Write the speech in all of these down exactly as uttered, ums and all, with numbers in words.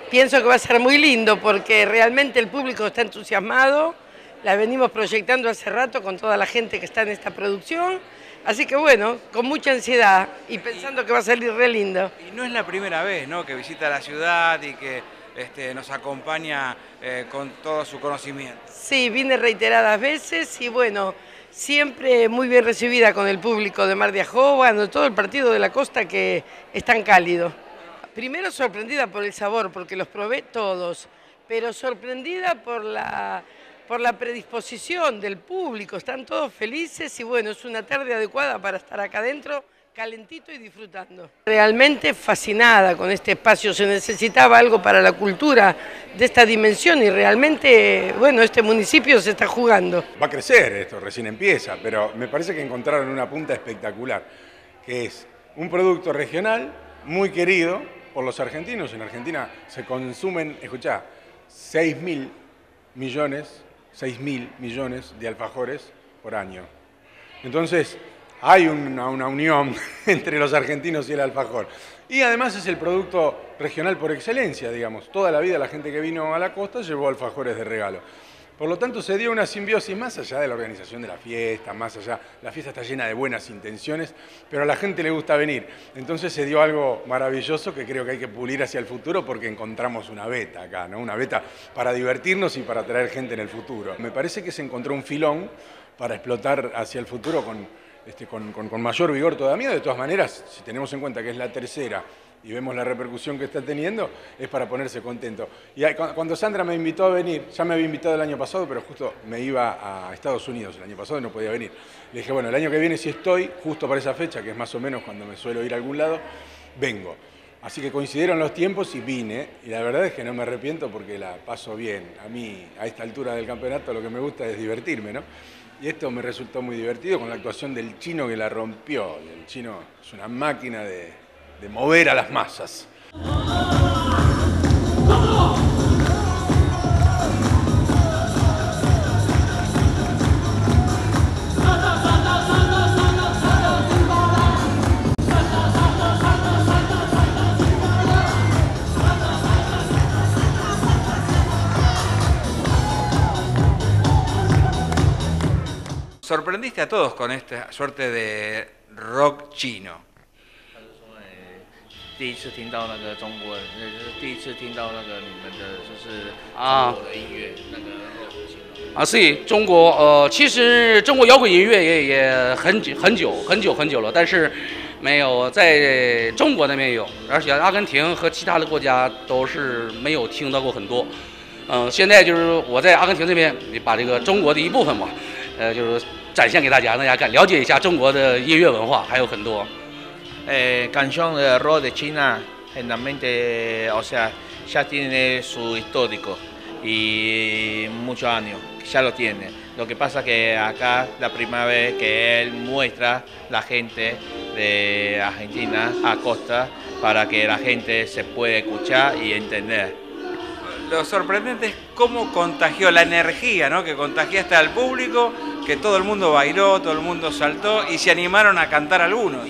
Pienso que va a ser muy lindo porque realmente el público está entusiasmado, la venimos proyectando hace rato con toda la gente que está en esta producción, así que bueno, con mucha ansiedad y pensando que va a salir re lindo. Y no es la primera vez, ¿no?, que visita la ciudad y que este, nos acompaña eh, con todo su conocimiento. Sí, vine reiteradas veces y bueno, siempre muy bien recibida con el público de Mar de Ajó, bueno, todo el partido de la costa que es tan cálido. Primero sorprendida por el sabor, porque los probé todos, pero sorprendida por la, por la predisposición del público, están todos felices y bueno, es una tarde adecuada para estar acá adentro, calentito y disfrutando. Realmente fascinada con este espacio, se necesitaba algo para la cultura de esta dimensión y realmente, bueno, este municipio se está jugando. Va a crecer esto, recién empieza, pero me parece que encontraron una punta espectacular, que es un producto regional muy querido por los argentinos. En Argentina se consumen, escuchá, seis mil millones, seis mil millones de alfajores por año. Entonces, hay una, una unión entre los argentinos y el alfajor. Y además es el producto regional por excelencia, digamos. Toda la vida la gente que vino a la costa llevó alfajores de regalo. Por lo tanto, se dio una simbiosis más allá de la organización de la fiesta, más allá, la fiesta está llena de buenas intenciones, pero a la gente le gusta venir. Entonces se dio algo maravilloso que creo que hay que pulir hacia el futuro porque encontramos una beta acá, ¿no? Una beta para divertirnos y para atraer gente en el futuro. Me parece que se encontró un filón para explotar hacia el futuro con, este, con, con, con mayor vigor todavía. De todas maneras, si tenemos en cuenta que es la tercera y vemos la repercusión que está teniendo, es para ponerse contento. Y cuando Sandra me invitó a venir, ya me había invitado el año pasado, pero justo me iba a Estados Unidos el año pasado y no podía venir. Le dije, bueno, el año que viene si estoy, justo para esa fecha, que es más o menos cuando me suelo ir a algún lado, vengo. Así que coincidieron los tiempos y vine, y la verdad es que no me arrepiento porque la paso bien. A mí, a esta altura del campeonato, lo que me gusta es divertirme, ¿no? Y esto me resultó muy divertido con la actuación del Chino que la rompió. El Chino es una máquina de... de mover a las masas. Sorprendiste a todos con esta suerte de rock chino. 第一次听到那个中国人，就是第一次听到那个你们的，就是中国的音乐，那个 rock 啊，是中国呃，其实中国摇滚音乐也也很久很久很久很久了，但是没有在中国那边有，而且阿根廷和其他的国家都是没有听到过很多。嗯、呃，现在就是我在阿根廷这边，把这个中国的一部分吧，呃，就是展现给大家，让大家看了解一下中国的音乐文化，还有很多。 Eh, canción de rock de China generalmente, o sea, ya tiene su histórico y muchos años, ya lo tiene. Lo que pasa que acá la primera vez que él muestra la gente de Argentina a costa para que la gente se pueda escuchar y entender. Lo sorprendente es cómo contagió la energía, ¿no?, que contagiaste al público, que todo el mundo bailó, todo el mundo saltó y se animaron a cantar algunos.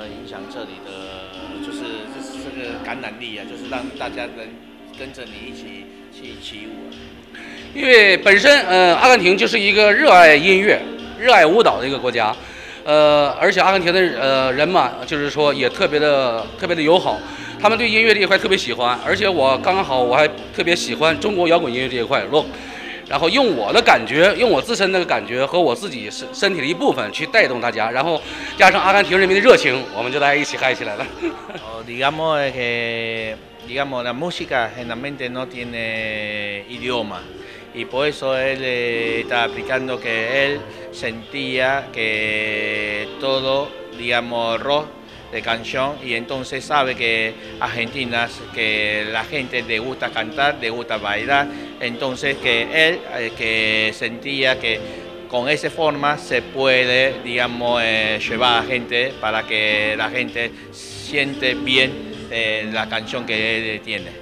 因为本身呃，阿根廷就是一个热爱音乐、热爱舞蹈的一个国家，呃，而且阿根廷的呃人嘛，就是说也特别的特别的友好。 他们对音乐这一块特别喜欢，而且我刚好我还特别喜欢中国摇滚音乐这一块 rock， 然后用我的感觉，用我自身的感觉和我自己身身体的一部分去带动大家，然后加上阿根廷人民的热情，我们就大家一起嗨起来了。 digamos que digamos la música generalmente no tiene idioma y por eso él eh, está aplicando que él sentía que todo digamos rock de canción y entonces sabe que Argentina, que la gente le gusta cantar, le gusta bailar, entonces que él eh, que sentía que con esa forma se puede, digamos, eh, llevar a gente para que la gente siente bien eh, la canción que él tiene.